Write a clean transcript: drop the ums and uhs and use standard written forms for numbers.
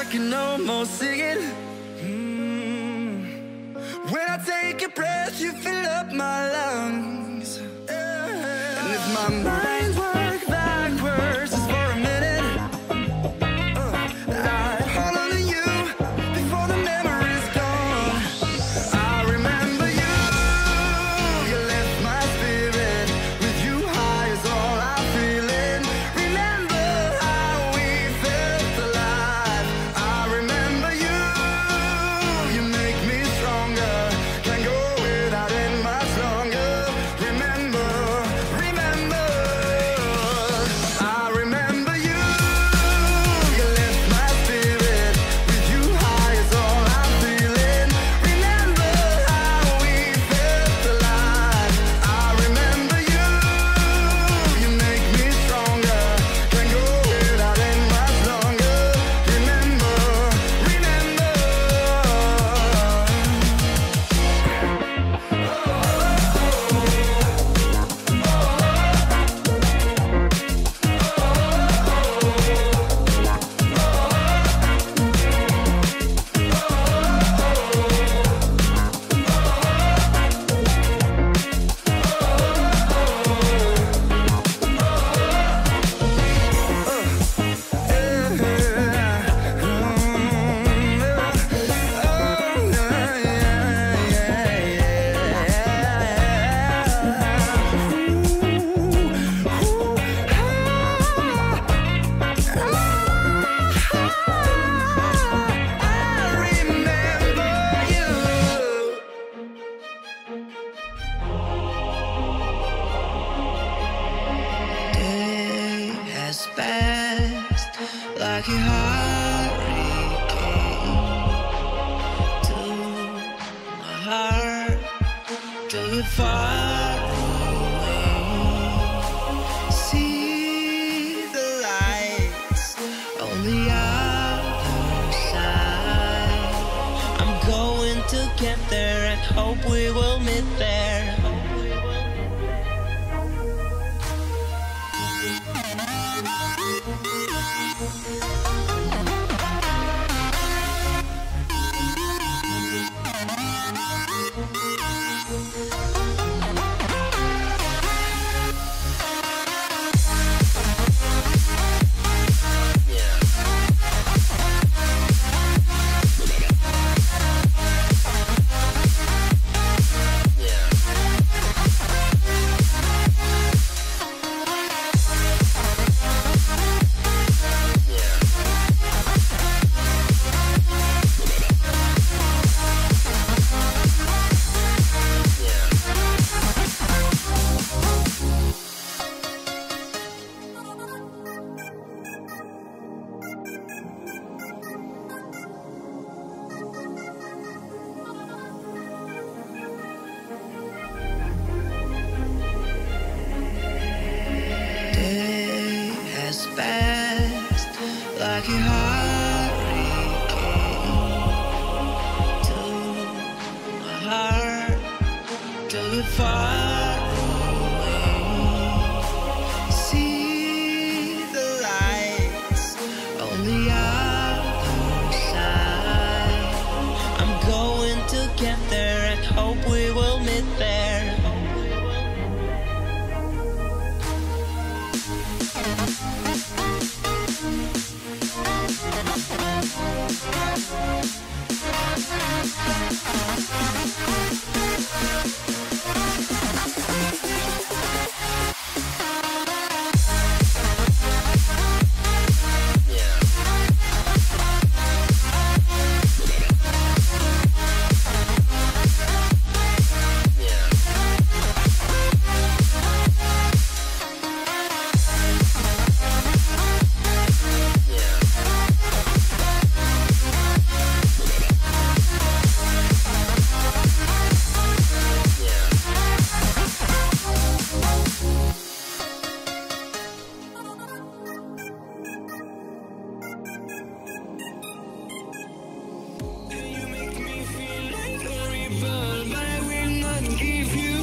can almost see it. When I take a breath, you fill up my lungs. And if my mind works backwards just for a minute, I hold on to you before the memory's gone. I remember you, you left my spirit. With you high is all I'm feeling. Remember how we felt alive. I remember you, you make me stronger. Can't go without it much longer. Remember, remember, I remember you, you left my spirit. With you high is all I'm feeling. Remember how we felt alive. I remember you, you make me stronger. Can't go without it much longer. Remember, remember. Day has passed like a hurricane to my heart, took it far away. See the lights on the other side. I'm going to get there and hope we will meet there. Day has passed like a hurricane to my heart, took it far away. See the lights on the other side. I'm going to get there and hope we will meet there. But I will not give you